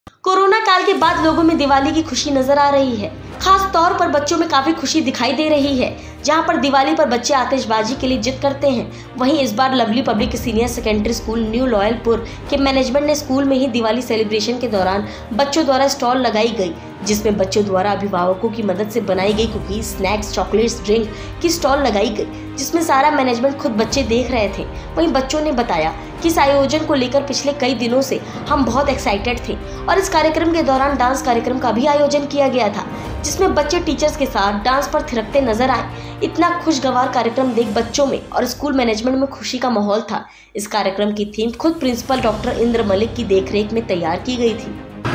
Corona काल के बाद लोगों में दिवाली की खुशी नजर आ रही है। खास तौर पर बच्चों में काफी खुशी दिखाई दे रही है। जहां पर दिवाली पर बच्चे आतिशबाजी के लिए जिद करते हैं, वहीं इस बार Lovely Public Senior Secondary School New Lyallpur के मैनेजमेंट ने स्कूल में ही दिवाली सेलिब्रेशन के दौरान बच्चों द्वारा स्टॉल लगाई गई, जिसमें बच्चों द्वारा अभिभावकों की मदद से बनाई गई कुकीज, स्नैक्स, चॉकलेट्स, ड्रिंक की स्टॉल लगाई गई, जिसमें सारा मैनेजमेंट खुद बच्चे देख रहे थे। वहीं बच्चों ने बताया कि इस आयोजन को लेकर पिछले कई दिनों से हम बहुत एक्साइटेड थे और इस कार्यक्रम के दौरान डांस कार्यक्रम का भी आयोजन किया गया था, जिसमें बच्चे टीचर्स के साथ डांस पर थिरकते नजर आए। इतना खुशगवार कार्यक्रम देख बच्चों में और स्कूल मैनेजमेंट में खुशी का माहौल था। इस कार्यक्रम की थीम खुद प्रिंसिपल डॉक्टर इंद्र मलिक की देखरेख में तैयार की गई थी।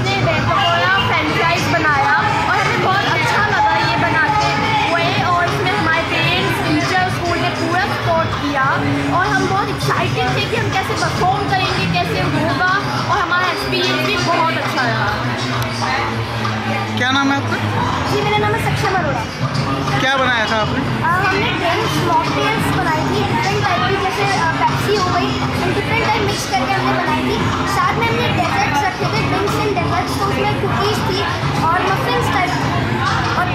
फ्रेंचाइज बनाया और हमें बहुत अच्छा लगा ये बनाते हुए, और इसमें हमारे पेरेंट्स, टीचर, स्कूल ने पूरा सपोर्ट किया और हम बहुत एक्साइटेड थे कि हम कैसे परफॉर्म करेंगे, कैसे होगा, और हमारा एक्सपीरियंस भी बहुत अच्छा रहा। क्या नाम है आपका? जी, मेरा नाम है सक्षम अरोड़ा। क्या बनाया था आपने? हमने ड्रिंक्स, मॉकटेल्स बनाई थी डिफरेंट टाइप की, जैसे पेप्सी हो गई, डिफरेंट टाइप मिक्स करके हमने बनाई थी। साथ में हमने डेजर्ट्स रखे थे, ड्रिंक्स एंड डेजर्ट्स, तो उसमें कुकीज़ थी और मफिन्स टाइप। और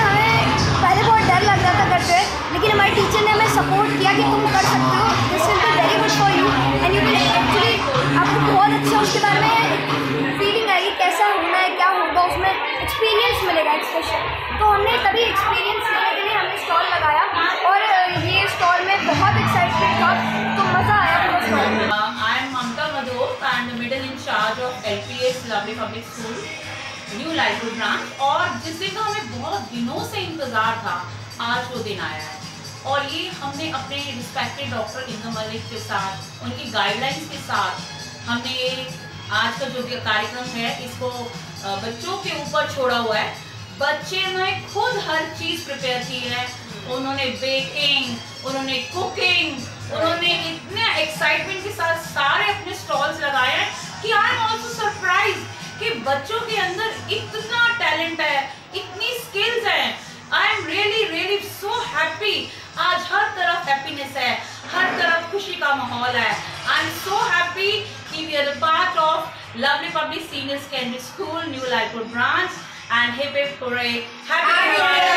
पहले बहुत डर लग रहा था करते हुए, लेकिन हमारे टीचर ने हमें सपोर्ट किया कि तुम कर सकते हो, this will be very good for you and you will actually, आपको बहुत अच्छा उसके बारे में फीलिंग आएगी, कैसा होना है, क्या होगा, उसमें एक्सपीरियंस मिलेगा एक्सपेशल। तो हमने तभी एक्सपीरियंस लेने के लिए हमने स्टॉल लगाया और ये स्टॉल में बहुत एक्साइटमेंट था, तो मज़ा आया पूरा स्टॉल में। I am Mamta Madhur and the middle in charge of LPS Lovely Public School New Lightpur branch, और जिस दिन का हमें बहुत दिनों से इंतज़ार था, आज वो दिन आया है। और ये हमने अपने रिस्पेक्टेड डॉक्टर इंद्र मलिक के साथ, उनकी गाइडलाइंस के साथ, हमने ये आज का जो भी कार्यक्रम है इसको बच्चों के ऊपर छोड़ा हुआ है। बच्चे ने खुद हर चीज़ प्रिपेयर की है, उन्होंने बेकिंग, उन्होंने कुकिंग, उन्होंने इतने एक्साइटमेंट के साथ सारे अपने स्टॉल्स लगाए हैं कि आई एम ऑल्सो सरप्राइज कि बच्चों के अंदर इतना टैलेंट है, इतनी स्किल्स हैं। I am really so happy. आज हर तरफ हैप्पीनेस है, हर तरफ खुशी का माहौल है। आई एम सो हैप्पी कि we are part of Lovely Public Senior Secondary School New Lightpur branch and hip hip hurray, happy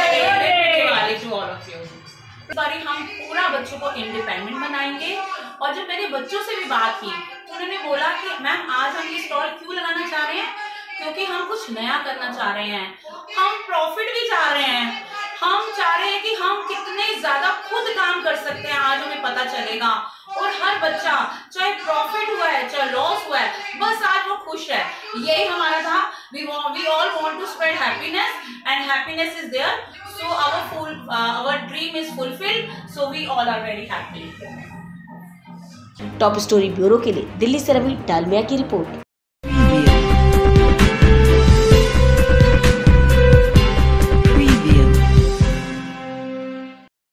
Diwali to all of you. इस बार हम पूरा बच्चों को इंडिपेंडेंट बनाएंगे। और जब मैंने बच्चों से भी बात की तो उन्होंने बोला कि मैम आज हम ये स्टॉल क्यों लगाना चाह रहे हैं, क्योंकि हम कुछ नया करना चाह रहे हैं, हम प्रॉफिट भी चाह रहे हैं, हम चाह रहे हैं कि हम कितने ज्यादा खुद काम कर सकते हैं, आज हमें पता चलेगा। और हर बच्चा, चाहे प्रॉफिट हुआ है चाहे लॉस हुआ है, बस आज वो खुश है। यही हमारा था। we all want to spread happiness and happiness is there, so our dream is fulfilled, so we all are very happy. Top story bureau के लिए दिल्ली से रवि डालमिया की रिपोर्ट।